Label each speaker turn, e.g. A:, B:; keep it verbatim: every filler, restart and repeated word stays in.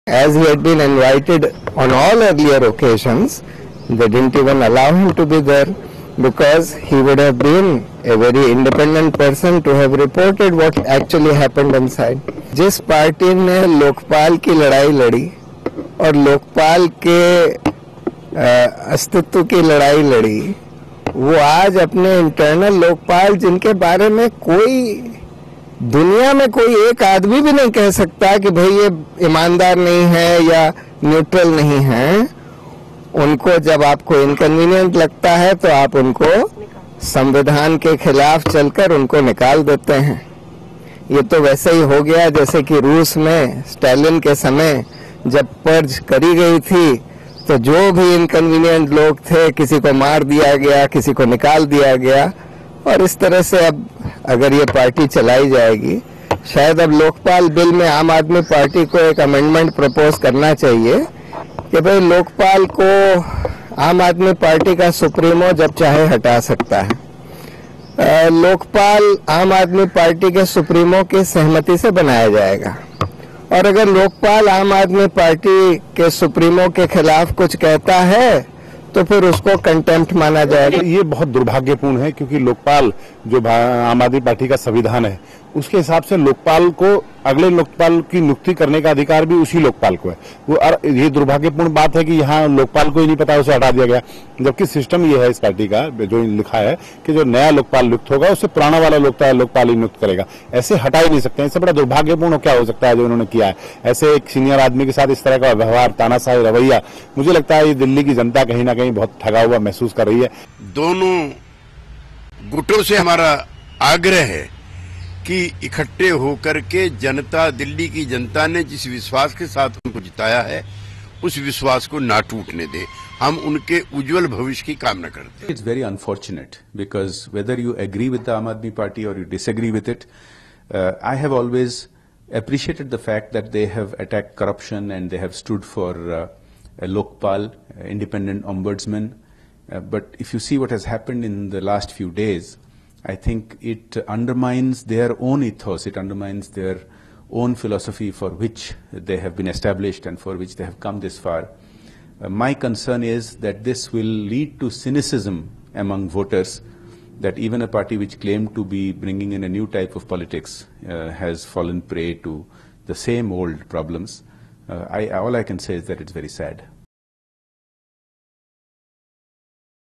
A: as he had been invited on all earlier occasions, they didn't even allow him to be there because he would have been a very independent person to have reported what actually happened inside. जिस party ने लोकपाल की लड़ाई लड़ी और लोकपाल के अस्तित्व की लड़ाई लड़ी, वो आज अपने इंटरनल लोकपाल, जिनके बारे में कोई दुनिया में कोई एक आदमी भी नहीं कह सकता कि भाई ये ईमानदार नहीं है या न्यूट्रल नहीं है, उनको जब आपको इनकन्वीनियंट लगता है तो आप उनको संविधान के खिलाफ चलकर उनको निकाल देते हैं। ये तो वैसे ही हो गया जैसे कि रूस में स्टालिन के समय जब पर्ज करी गई थी तो जो भी इनकन्वीनियंट लोग थे किसी को मार दिया गया, किसी को निकाल दिया गया। और इस तरह से अब अगर ये पार्टी चलाई जाएगी, शायद अब लोकपाल बिल में आम आदमी पार्टी को एक अमेंडमेंट प्रपोज करना चाहिए कि भाई लोकपाल को आम आदमी पार्टी का सुप्रीमो जब चाहे हटा सकता है। लोकपाल आम आदमी पार्टी के सुप्रीमो की सहमति से बनाया जाएगा और अगर लोकपाल आम आदमी पार्टी के सुप्रीमो के खिलाफ कुछ कहता है तो फिर उसको कंटेम्प्ट माना जाएगा।
B: ये बहुत दुर्भाग्यपूर्ण है क्योंकि लोकपाल जो आम आदमी पार्टी का संविधान है उसके हिसाब से लोकपाल को अगले लोकपाल की नियुक्ति करने का अधिकार भी उसी लोकपाल को है। वो ये दुर्भाग्यपूर्ण बात है कि यहाँ लोकपाल को ही नहीं पता, उसे हटा दिया गया, जबकि सिस्टम ये है इस पार्टी का जो लिखा है कि जो नया लोकपाल नियुक्त होगा उससे पुराना वाला लोकपाल लोकपाल ही नियुक्त करेगा। ऐसे हटा ही नहीं सकते। इससे बड़ा दुर्भाग्यपूर्ण क्या हो सकता है जो उन्होंने किया है। ऐसे एक सीनियर आदमी के साथ इस तरह का व्यवहार, तानाशाही रवैया, मुझे लगता है ये दिल्ली की जनता कहीं ना कहीं बहुत ठगा हुआ महसूस कर रही है।
C: दोनों गुटों से हमारा आग्रह है कि इकट्ठे होकर के जनता, दिल्ली की जनता ने जिस विश्वास के साथ उनको जिताया है उस विश्वास को ना टूटने दे। हम उनके उज्जवल भविष्य की कामना करते हैं।
D: It's very unfortunate because whether you agree with the Aam Aadmi Party or you disagree with it, uh, I have always appreciated the fact that they have attacked corruption and they have stood for uh, a Lokpal, uh, independent ombudsman. Uh, but if you see what has happened in the last few days, I think it undermines their own ethos, it undermines their own philosophy for which they have been established and for which they have come this far. Uh, my concern is that this will lead to cynicism among voters, that even a party which claimed to be bringing in a new type of politics uh, has fallen prey to the same old problems. Uh, I, all I can say is that it's very sad.